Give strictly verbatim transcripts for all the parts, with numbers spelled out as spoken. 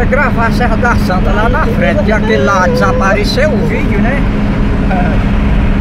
é gravar a Serra da Santa lá na frente, que aquele lá desapareceu o vídeo, né? É.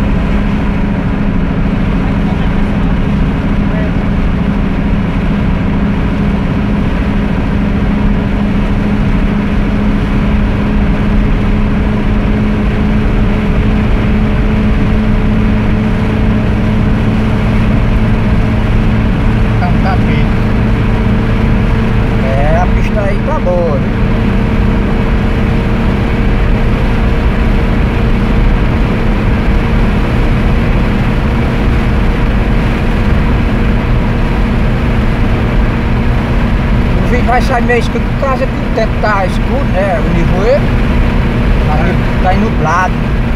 Vai sair meio escuro por causa que o tempo tá escuro, né? O nevoeiro tá, tá nublado.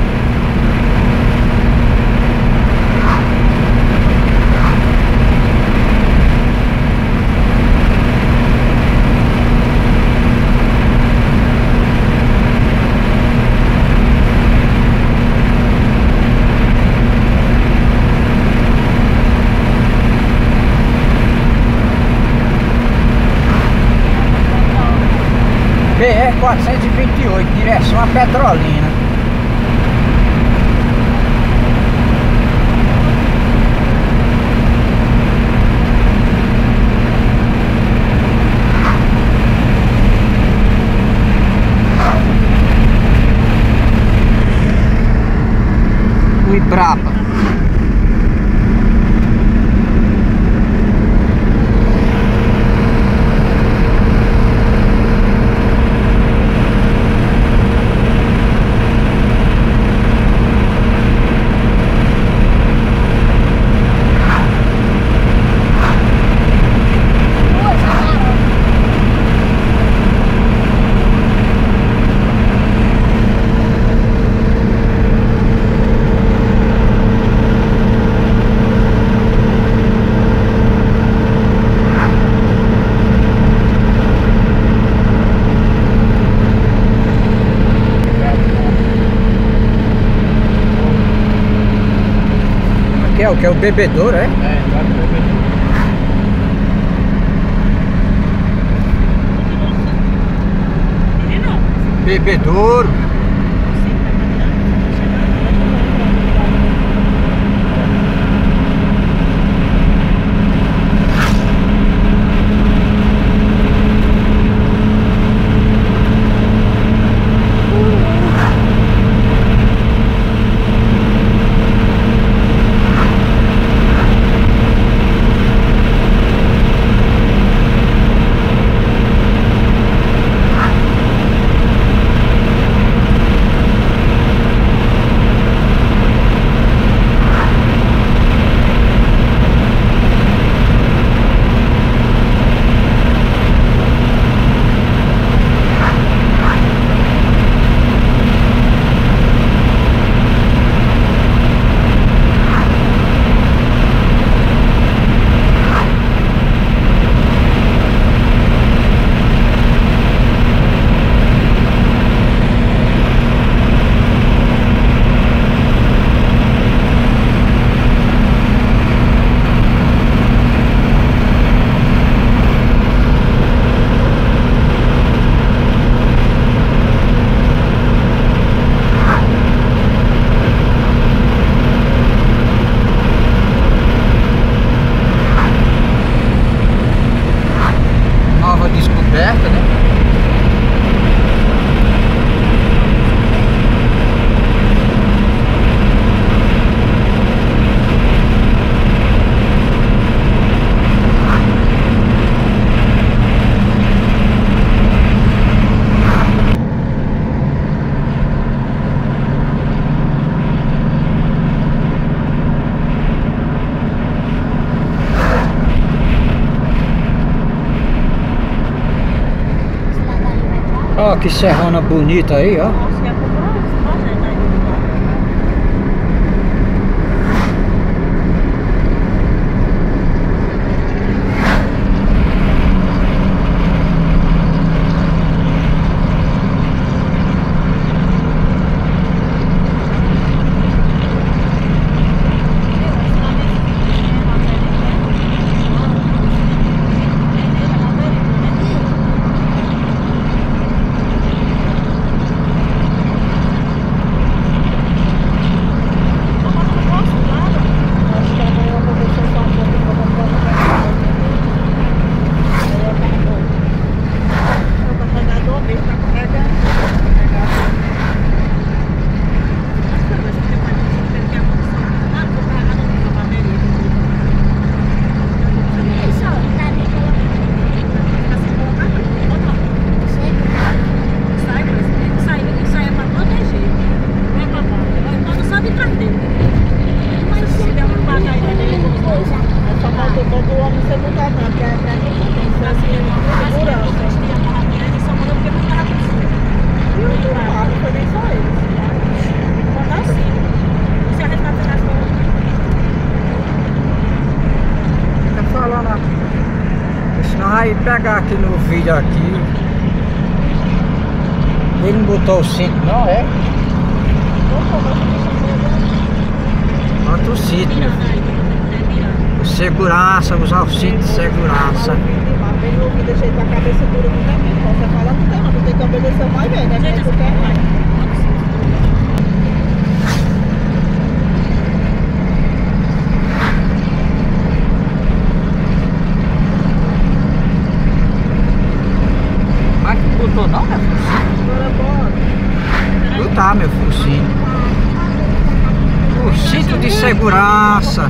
B R quatrocentos e vinte e oito, direção a Petrolina. O Ibrapa. Que é o que é o bebedouro, é? É, vai pro bebedouro. Bebedouro. Descoberta, né? Ó, que serrona bonita aí, ó. nem só eles. Mandar assim. Se a gente vai fazer as coisas. Tá falando aqui. Senão vai pegar aqui no vídeo aqui. Ele não botou o cinto não, é? Bota o cinto, meu filho. Segurança, usar o cinto de segurança. Vem no ouvido, deixa ele com a cabeça dura no caminho. Você fala, não tem, não tem que obedecer o mais velho, né? Gente, tu quer mais. Mas não botou não, meu filho? Agora bora. Botar, meu filho, o cinto. O cinto de segurança.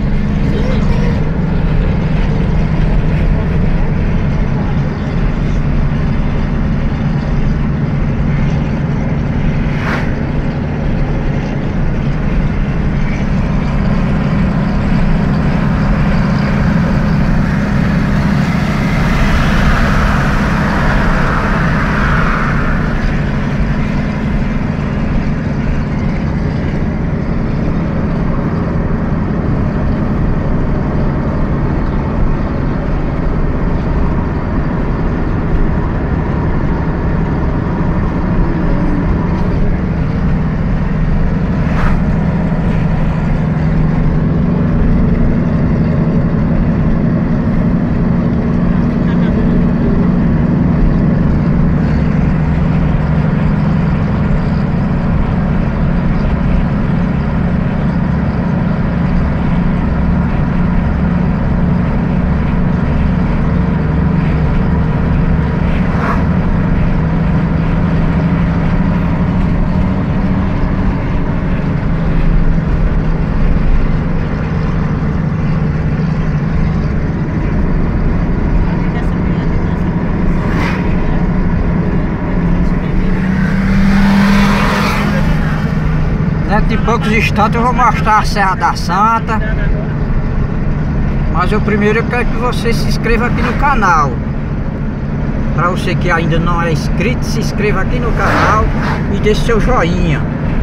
Dentro de poucos instantes eu vou mostrar a Serra da Santa. Mas eu primeiro eu quero que você se inscreva aqui no canal. Para você que ainda não é inscrito, se inscreva aqui no canal e deixe seu joinha.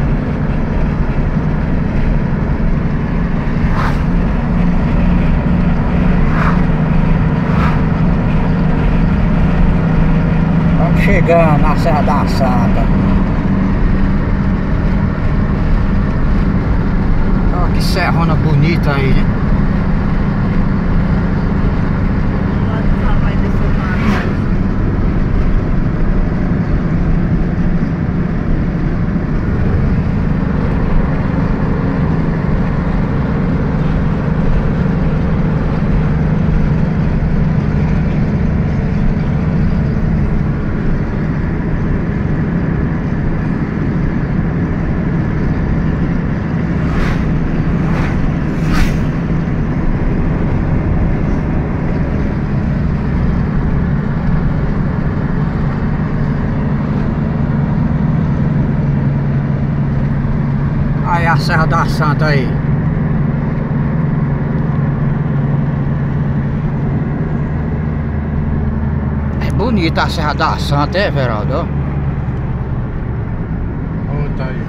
Vamos chegando na Serra da Santa. Olha que serrona bonita aí, né? Aí a Serra da Santa aí. É bonita a Serra da Santa, é, Veraldo? Outra aí.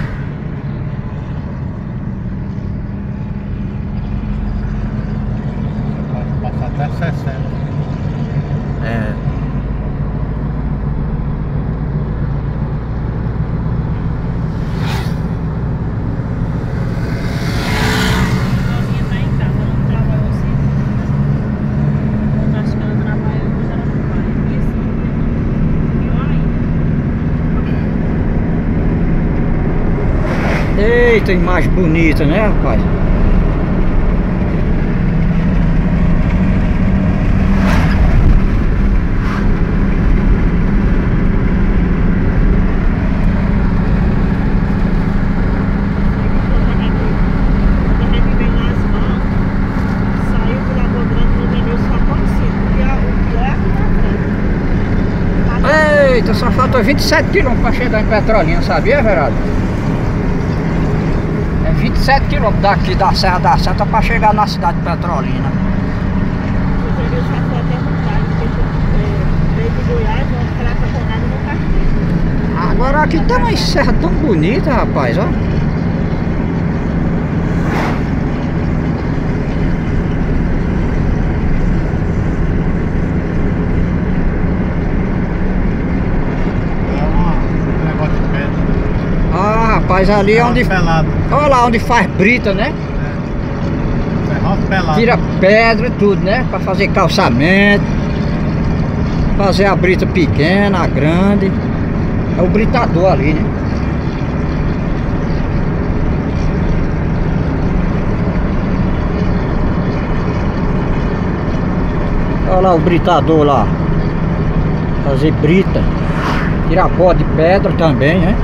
Passa até sessenta. É. Eita, imagem bonita, né, rapaz? Eita, só faltou vinte e sete quilômetros para chegar em Petrolina, sabia, Verado? É vinte e sete quilômetros daqui da Serra da Santa para chegar na cidade de Petrolina. Agora aqui tá uma serra tão bonita, rapaz, ó. É uma, um negócio de pedra. Ah, rapaz, ali é onde... Pelado. Olha lá onde faz brita, né? É. Serrote pelado. Tira pedra e tudo, né? Pra fazer calçamento. Fazer a brita pequena, a grande. É o britador ali, né? Olha lá o britador lá. Fazer brita. Tirar pó de pedra também, né?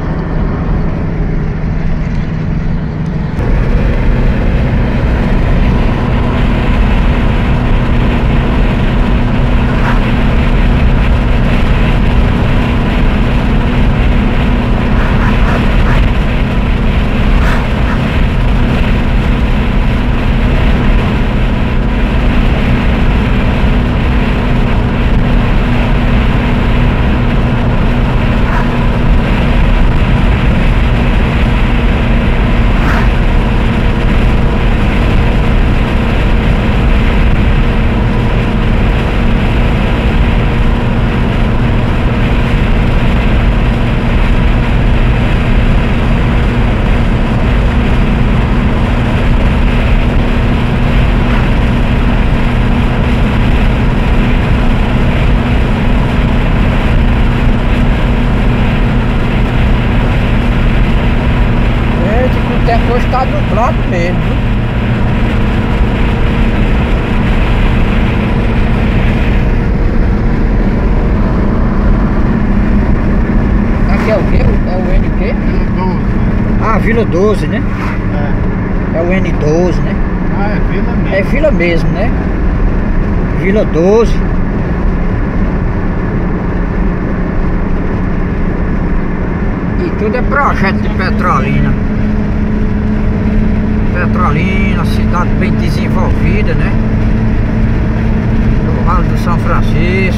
Hoje tá nublado mesmo, viu? Aqui é o quê? É o N quê? Vila doze. Ah, Vila doze, né? É. É o N doze, né? Ah, é Vila mesmo. É Vila mesmo, né? Vila doze. E tudo é projeto de Petrolina. Petrolina, cidade bem desenvolvida, né? No Vale do São Francisco.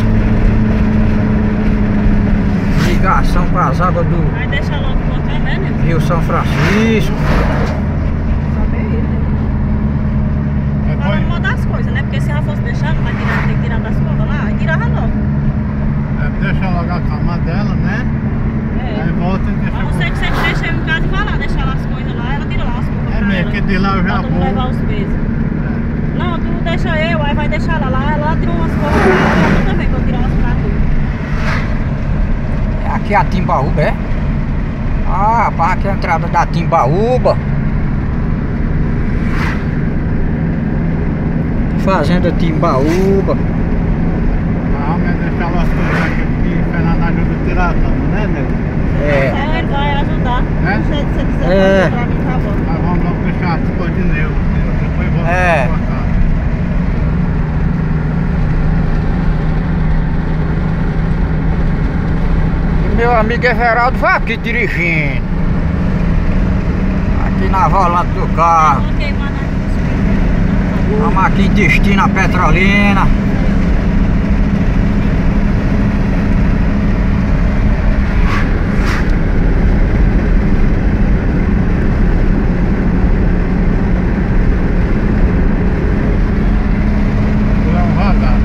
Ligação para as águas do Vai deixar logo o outro, né, Nilson? Rio São Francisco. Saber ele. É, Fala foi- uma das coisas, né? Porque se ela fosse deixar, não vai tirar, tem que tirar das coisas lá, aí tirava logo. é, deixa logo a cama dela, né? Aí É. volta e deixa. A não ser que você deixe em casa e vá lá, deixar lá as coisas lá, ela tira lá as coisas. É pra mesmo, ela, que de lá eu já pra tu não vou. levar os pesos. É. Não, tu deixa eu, aí vai deixar ela lá, ela tira umas coisas pra ela, eu também, pra eu tirar umas pra tu. Aqui é a Timbaúba, é? Ah, rapaz, aqui é a entrada da Timbaúba. Fazenda Timbaúba. Ah, mas deixa lá as coisas aqui que Fernando ajuda a tirar a cama, né, nego? É. É, ele vai ajudar. É? Se você quiser É. fazer pra mim, tá bom. Mas vamos logo deixar as coisas de Neu. Depois volta É. pra sua casa. E meu amigo Everaldo vai aqui dirigindo. Aqui na volante do carro. Ok, mano. Vamos aqui em destino a Petrolina. Vamos rodar.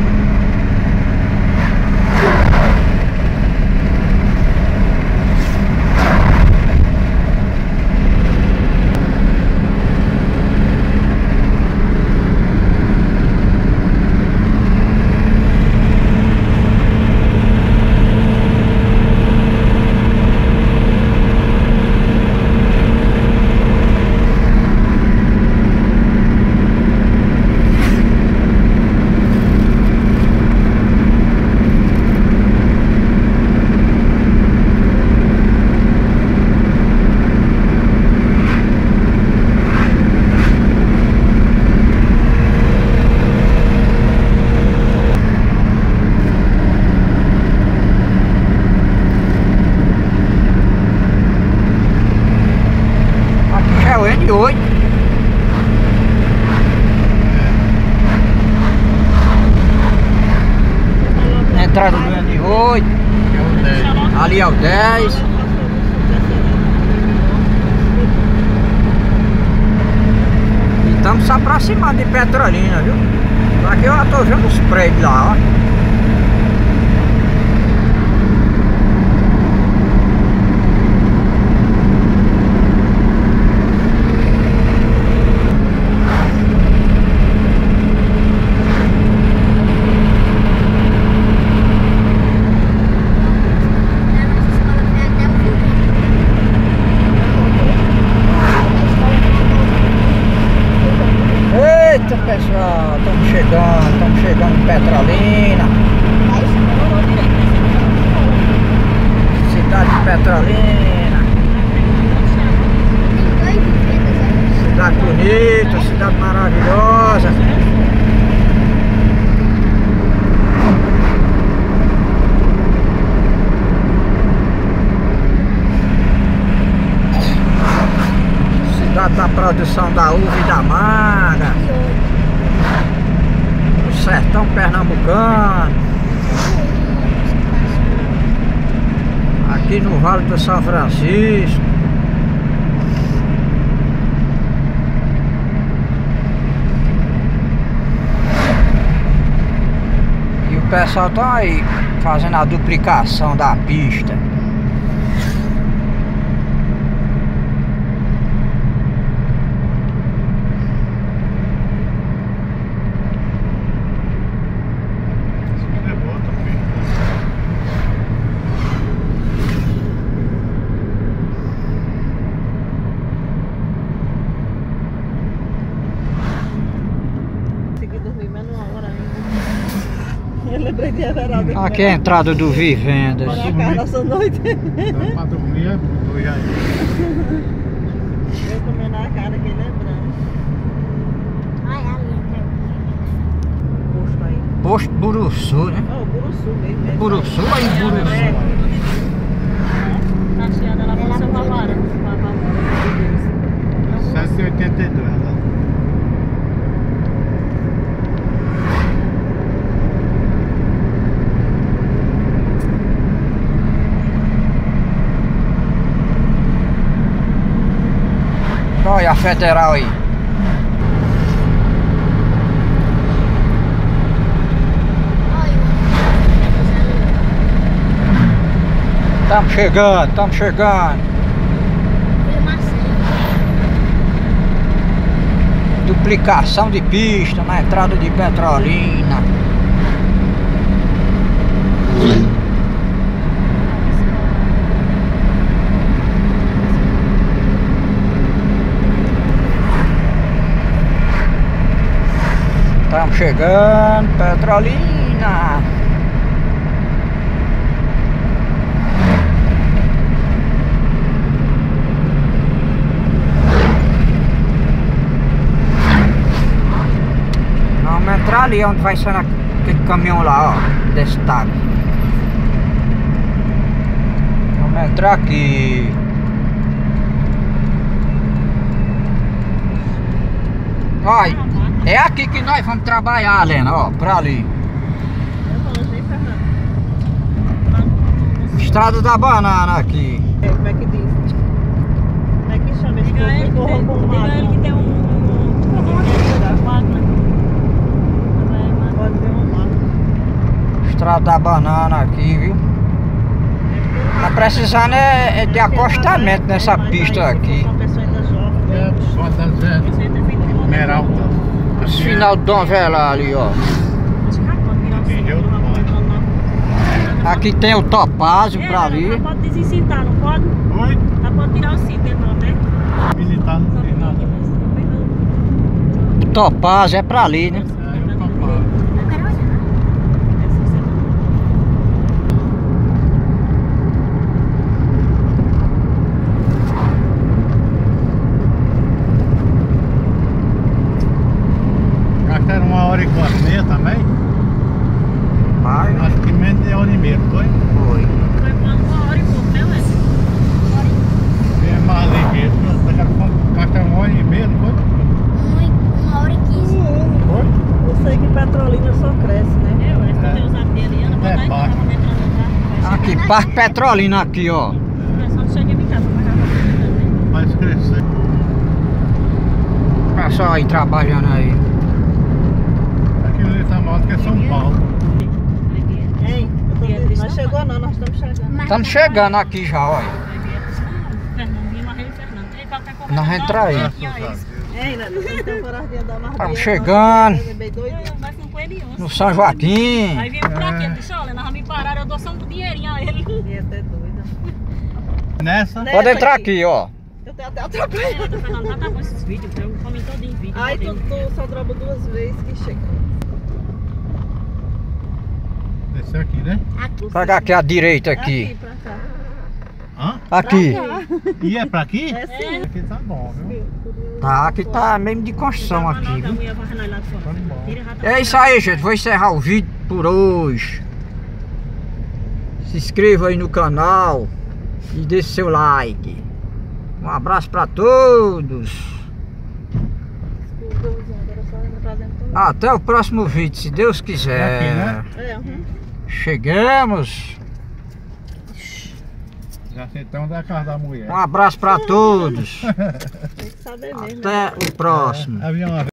Aqui é o N oito. Na entrada do N oito. Que é o dez. Ali ali ao dez. E estamos se aproximando de Petrolina, viu? Aqui eu já tô vendo os prédios lá, ó. Eita pessoal, estamos chegando, estamos chegando em Petrolina. Cidade de Petrolina. Cidade bonita, cidade maravilhosa. Cidade da produção da uva e da manga. O sertão pernambucano. Aqui no Vale do São Francisco. E o pessoal tá aí fazendo a duplicação da pista. Aqui é a entrada do Vivendas. Olha a cara essa noite. Dá pra dormir é muito já. Eu comendo a cara aqui lembrando. Ai, ali, Posto aí. Posto Buruçu, né? É o Buruçu mesmo. é Buruçu isso aí. aí, Buruçu. É. tá cheada lá pro seu Pavarão. setecentos e oitenta e dois, né? Olha a federal aí. Estamos chegando, estamos chegando. Duplicação de pista na entrada de Petrolina. Estamos chegando, Petrolina. Vamos entrar ali onde vai ser aquele caminhão lá, ó, destacado. Vamos entrar aqui. Olha. É aqui que nós vamos trabalhar, Lena, ó, pra ali. Estrada da Banana aqui. É, como é que diz? Como é que chama esse povo? Diga ele que Corra tem, com diga ele máquina. que tem um máquina. Pode ver uma máquina. Estrada da Banana aqui, viu? Tá precisando é, é de acostamento nessa pista aqui. Uma pessoa ainda jovem. É, só tá dizendo. Esmeralda. Esse final do Dom Velar ali, ó. Aqui tem o Topázio pra ali. Pode desencintar, não pode? Oi? Tá, pode tirar o cinto dele não, né? Militar não tem nada. O Topázio é pra ali, né? É, eu comparo. Gastaram uma hora e quarenta também? Vai, Acho que menos de hora e meia, foi? foi. Foi uma hora e pouco, né, Wesley? É mais ligeiro. Gastaram uma hora e meia, não foi? Uma hora e quinze. Foi? Parque Petrolina aqui, ó. É só não cheguei em casa, mas já tá. Faz crescer. O pessoal aí trabalhando aí. Aqui no Itamoto que é São Paulo. Ei, eu tô... nós chegou não, nós estamos chegando. Estamos chegando aqui já, olha. Fernandinho, Marreiro e Fernando. Ei, tá até correndo. Nós vamos entrar aí. Ei, né? Tem temporadinha da Mardia. Estamos chegando Vai com coelhinho. no São Joaquim. Aí vem por aqui, ele disse, olha, nós vamos me parar, eu dou só um dinheirinho a ele. E até doida. Nessa? Pode entrar aqui, ó. Eu tenho até É, atrapalhado. tô falando, já tá com esses vídeos, eu comi todo em vídeo. Ai, tu, botei. tu só droga duas vezes que chega. Descer aqui, né? Pega aqui à direita Aqui, aqui. pra cá. Hã? Aqui. E é pra aqui? É sim. Aqui tá bom, viu? Tá, aqui tá mesmo de construção aqui, A viu? mulher varrendo lá de fora. Tá bom. Tira, já tá É isso aí, gente. Vou encerrar o vídeo por hoje. Se inscreva aí no canal e deixe seu like. Um abraço pra todos. Agora só entra pra dentro. Até o próximo vídeo, se Deus quiser. É aqui, né? É, uhum. Chegamos. Já sei até onde é a casa da mulher. Um abraço pra todos. Tem que saber mesmo. Até o próximo. Avião